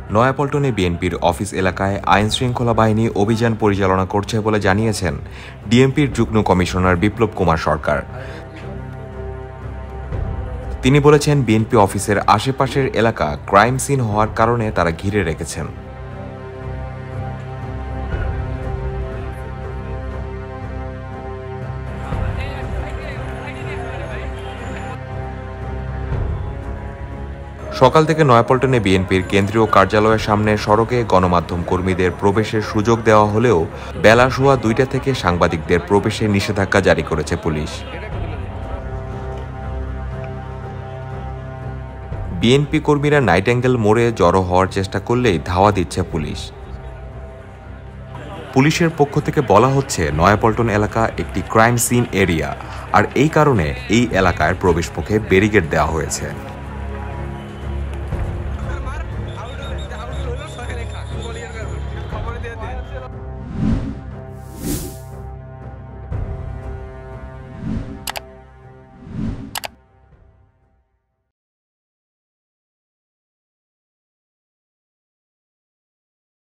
নয়াপল্টনে বিএনপির অফিস এলাকায় আইন শৃঙ্খলা বাহিনী অভিযান পরিচালনা করছে বলে জানিয়েছেন ডিএমপির যুগ্ম কমিশনার বিপ্লব কুমার সরকার। তিনি বলেছেন, বিএনপি অফিসের আশেপাশের এলাকা ক্রাইম সিন হওয়ার কারণে তারা ঘিরে রেখেছেন। সকাল থেকে নয়াপল্টনে বিএনপির কেন্দ্রীয় কার্যালয়ের সামনে সড়কে গণমাধ্যম কর্মীদের প্রবেশের সুযোগ দেওয়া হলেও বেলা সোয়া ২টা থেকে সাংবাদিকদের প্রবেশে নিষেধাজ্ঞা জারি করেছে পুলিশ। বিএনপি কর্মীরা নাইটেঙ্গেল মোড়ে জড়ো হওয়ার চেষ্টা করলেই ধাওয়া দিচ্ছে পুলিশ। পুলিশের পক্ষ থেকে বলা হচ্ছে, নয়াপল্টন এলাকা একটি ক্রাইম সিন এরিয়া, আর এই কারণে এই এলাকায় প্রবেশপথে ব্যারিকেড দেওয়া হয়েছে।